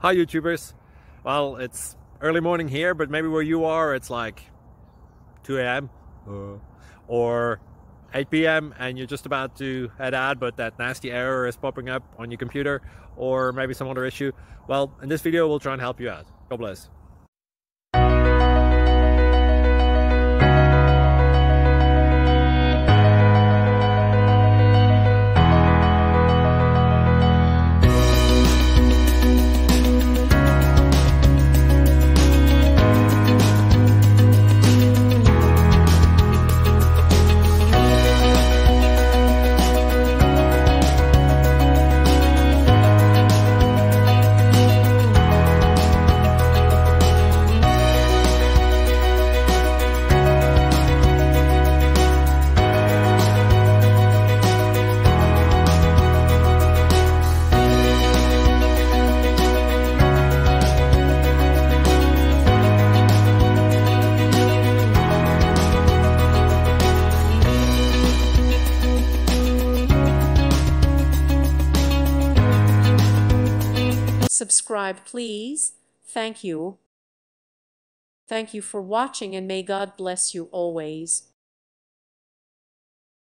Hi YouTubers. Well, it's early morning here, but maybe where you are it's like 2 a.m. or 8 p.m. and you're just about to head out, but that nasty error is popping up on your computer, or maybe some other issue. Well, in this video we'll try and help you out. God bless. Subscribe, please. Thank you. Thank you for watching, and may God bless you always.